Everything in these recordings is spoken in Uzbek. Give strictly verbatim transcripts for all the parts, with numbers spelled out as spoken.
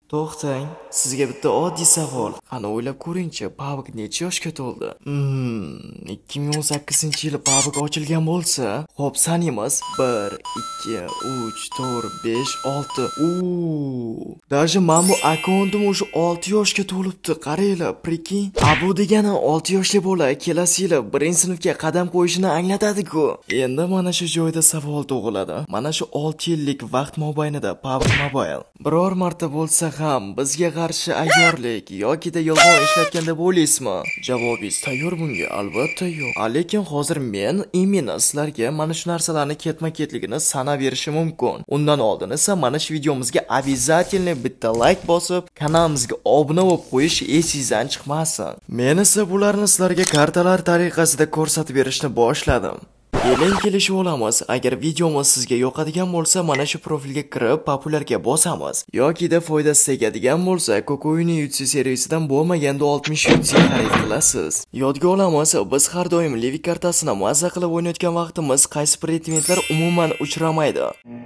To'xtang, sizga bitta oddiy savol. Qani o'ylab ko'ring-chi, Pabg necha yoshga to'ldi? Hmm, ikki ming o'n sakkizinchi yili Pabg ochilgan bo'lsa, xo'p, sanaymiz. bir, ikki, uch, to'rt, besh, olti. Oo! Даже men bu akkauntim o'sha olti yoshga to'libdi. Qaranglar, prikin. A bu degani olti yoshli bola kelasi yili birinchi sinfga qadam qo'yishini anglatadi-ku. Endi mana shu joyda savol tug'iladi. Mana shu olti yillik vaqt mobaynida Pabg Mobile biror marta bo'lsa ham bizga qarshi ayyorlik yokida yolg'on ishlatgan deb o'ylaysizmi? Javobingiz tayyor bunga? Albatta yo'q. Lekin hozir men imенно sizlarga mana shu narsalarni ketma-ketligini sanab berishim mumkin. Undan oldin esa mana shu videomizga обязательно bitta like bosib, kanalimizga obuna bo'lib qo'yish esingizdan chiqmasin. Men esa bularni sizlarga kartalar tariqasida ko'rsatib berishni boshladim. Keling kelishib olamiz. Agar videomiz sizga yoqadigan bo'lsa, mana shu profilga kirib, populyarga bosamiz. Yokida foydasi tegadigan bo'lsa, Kokoyni Yutsi seriyasidan bo'lmaganda oltmish Yutsi xarid qilasiz. Yodga olamiz, biz har doim Livik kartasini mazza qilib o'ynayotgan vaqtimiz qaysi pretendentlar umuman uchramaydi.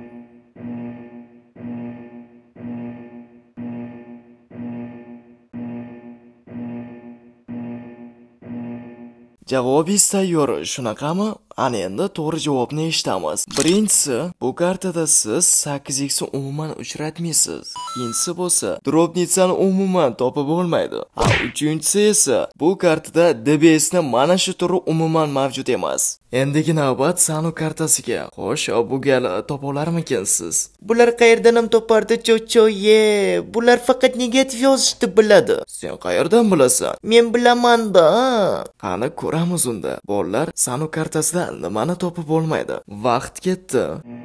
Javobingiz tayyor, shunaqami? Ana endi to'g'ri javobni eshitamiz. Birinchisi, bu kartada siz sakkiz x ni umuman uchratmaysiz. Ikkinchisi bo'lsa, dropnitsani umuman topib bo'lmaydi. Ha, uchinchisi esa, bu kartada D B S ni mana shu turi umuman mavjud emas. Endigi navbat Sanu kartasiga. Xo'sh, bu gal topa olarmikansiz? Bular qayerdan ham topardi, cho'choye? Bular faqat negativ yozishni biladi. Sen qayerdan bilasan? Men bilaman-da. Qani ko'ramiz unda. Bolalar Sanu kartasida nimani topib bo'lmaydi? Vaqt ketdi.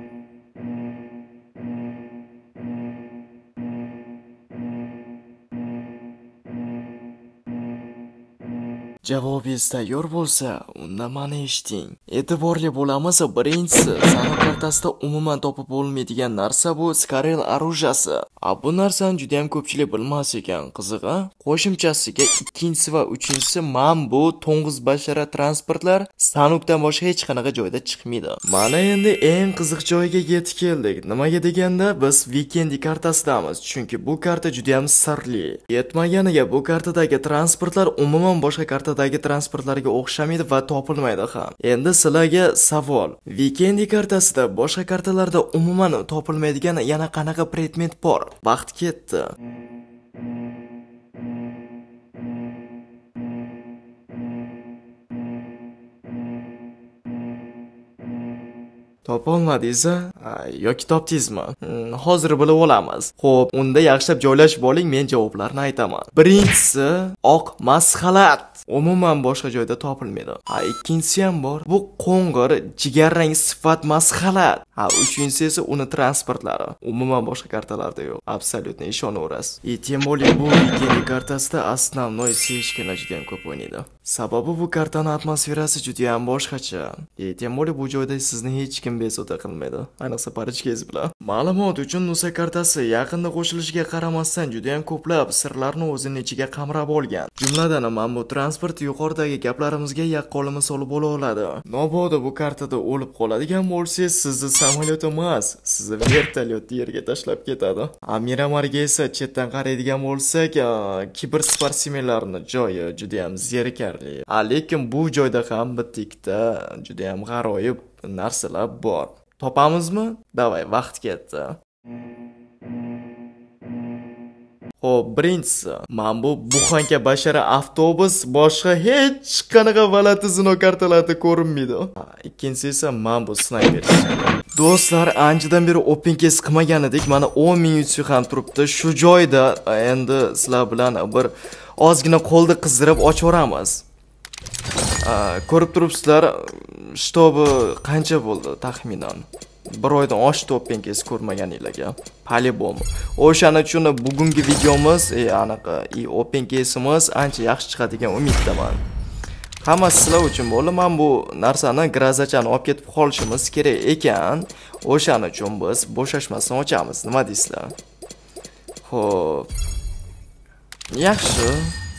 Javobingiz tayyor bo'lsa, unda mani eshiting. E'tiborli bo'lamiz, birinchisi, Sanu kartasida umuman topib bo'lmaydigan narsa bu Skarel orujasi. A bu narsani juda ham ko'pchilik bilmas ekan, qizig'i. Qo'shimchasiga ikkinchisi va uchinchisi man bu to'ng'iz bashara transportlar Sanukdan boshqa hech qanaqa joyda chiqmaydi. Mana endi eng qiziq joyga yetib keldik. Nimaga deganda, biz Weekendi kartasidamiz, chunki bu karta juda ham sirli. Yetmaganiga bu kartadagi transportlar umuman boshqa karta dagi transportlarga o'xshamaydi va topilmaydi ham. Endi sizlarga savol. Weekendi kartasida boshqa kartalarda umuman topilmaydigan yana qanaqa predmet bor? Vaqt ketdi. Topolmadingiz yoki topdingizmi? Hmm, hozir bilib olamiz. Xo'p, unda yaxshilab joylashib oling, men javoblarni aytaman. Birinchisi, oq masxalat. Umuman boshqa joyda topilmaydi. Ha, ikkinchisi ham bor. Bu qo'ng'ir, jigarrang sifat masxalat. Ha, uchinchisi esa uni transportlari. Umuman boshqa kartalarda yo'q. Absolyutno ishonaverasiz. И тем более bu Weekendi kartasida основной sechkina juda ham ko'p o'ynaydi. Sababi bu kartaning atmosferasi juda ham boshqacha. И тем более bu joyda sizni hech kim bezovta qilmaydi. Ayniqsa parishkez bilan. Ma'lumot uchun Nusa kartasi yaqinda qo'shilishiga qaramasdan juda ham ko'plab sirlarni o'zining ichiga qamrab olgan. Jumladan ham bu transport yuqoridagi gaplarimizga yaqqol misol bo'la oladi. Mabodo bu kartada o'lib qoladigan bo'lsangiz, sizni samolyot emas, sizni vertolyot yerga tashlab ketadi. Miramarga esa chetdan qaraydigan bo'lsak, kibersportsmenlarning joyi juda ham zerikarli. Lekin bu joyda ham bitta juda ham g'aroyib narsalar bor. Topamizmi? Davay, vaqt ketdi. Xo'p, birinchisi, men bu buxanka bashara avtobus boshqa hech qanaqa valati zino kartalarda ko'rinmaydi. Ikkinchisi esa men bu snayper. Do'stlar, anchadan beri open case qilmagan edik. Mana o'n ming yutsi ham turibdi. Shu joyda endi sizlar bilan bir ozgina qo'lda qizdirib ochaveramiz. Ko'rib turibsizlar, shtobi qancha bo'ldi taxminan? Bir oydan oshdi open case ko'rmaganinglarga. Polibom. O'shaning uchun bugungi videomiz, e, anaqa, i open case'imiz ancha yaxshi chiqadigan umiddaman. Hammasi sizlar uchun bo'ldi. Men bu narsani grazachani olib ketib qolishimiz kerak ekan. O'shaning uchun biz bo'shashmasdan ochamiz. Nima deysizlar? Xo'p. Yaxshi.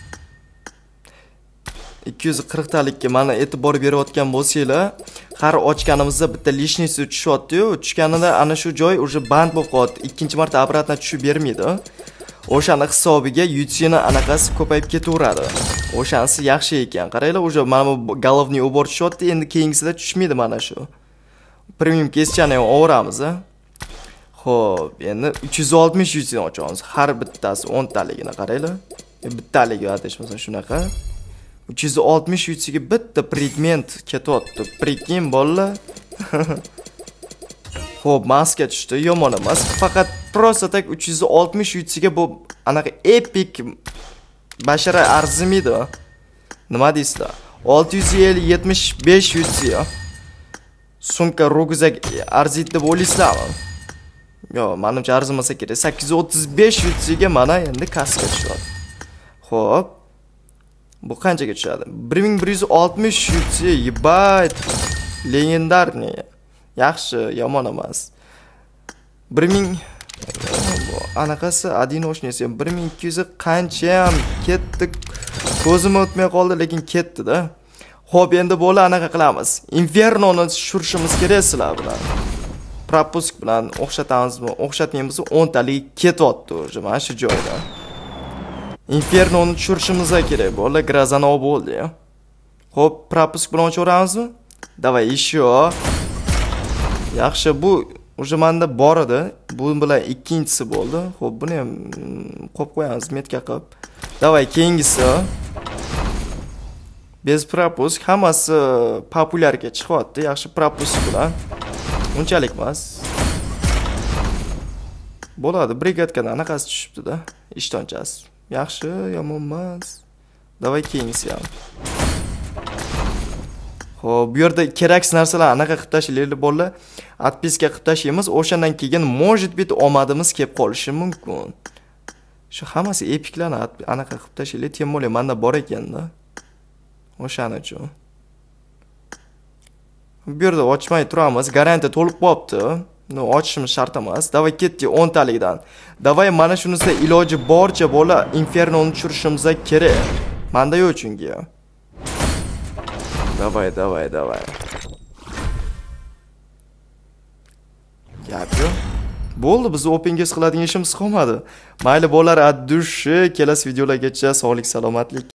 ikki yuz qirq talikka mana e'tibor berayotgan bo'lsanglar, har ochganimizda bitta lishniy tushyapti-yu, tushganida ana shu joy уже band bo'lib qoldi. Ikkinchi marta obratno tushib bermaydi. O'shani hisobiga yutishini anaqasi ko'payib ketaveradi. O'shanisi yaxshi ekan. Qaranglar, o'sha mana bu головный убор tushyapti, endi keyingisida tushmaydi mana shu. Premium kesishani ham o'ramiz, a. Xo'p, endi uch yuz oltmish yutishni ochamiz. Har bittasi o'n taligini qaranglar. Bittaligi adashmasa shunaqa. uch yuz oltmish yutishga bitta predmet ketyapti. Prekin bolalar. Xo'p, maska tushdi, yomon emas. Faqat просто tak uch yuz oltmish yutishga bu anaqa epic bashara arzimaydi. Nima deysizlar? olti yuz yetmish besh yutishga sumka rugzak arziydi deb o'ylaysizlarmi? Yo'q, menimcha arzimasa kerak. sakkiz yuz o'ttiz besh yutishga mana endi kaska tushadi. Xo'p. Bu qanchaga tushadi? bir ming bir yuz oltmish yutishga yebat legendarniy. Yaxshi, yomon emas. bir ming anaqasi adinoshniy bir ming ikki yuz qancha ham ketdi. Ko'zim o'tmay qoldi, lekin ketdi-da. Xo'p, endi bo'la anaqa qilamiz. Infernoni tushirishimiz kerak sizlar bilan. Propusk bilan o'xshatamizmi, o'xshatmaymizmi? o'n talik ketyapti o'sha mana shu joyda. Infernoni tushirishimiz kerak bo'la, grazano bo'ldi. Xo'p, propusk bilan o'chaveramizmi? Davay, еще. Yaxshi, bu o'sha menda bor edi. Bu bilan ikkinchisi bo'ldi. Xo'p, buni ham qo'yib qo'yamiz metka qilib. Davay, keyingisi. Bez propusk hammasi populyarga chiqyapti. Yaxshi propusk bilan. Unchalik emas. Bo'ladi, brigadkadan anaqasi tushibdi-da, ishtonchasi. Yaxshi, yomon emas. Davay, keyingisi ham. Xo'p, bu yerda keraksiz narsalar anaqa qilib tashlaylik bolalar. Atpiska qilib tashlaymiz. O'shandan keyin может быть omadimiz kelib qolishi mumkin. Shu hammasi epiklarni anaqa qilib tashlaylik. Tem bo'lay, menda bor ekan-da. O'shaning uchun. Bu yerda ochmay turamiz. Garantiya to'lib qolibdi. No, ochishimiz shart emas. Davay, ketdi o'n talikdan. Davay, mana shunisi iloji borcha bo'la infernoni tushirishimiz kerak. Menda yo'q chunki. Davay, davay, davay. Gap yo'q. Bo'ldi, biz openga qiladigan ishimiz qolmadi. Mayli, bo'lar, ad dushi. Kelasi videolargacha sog'lik, salomatlik.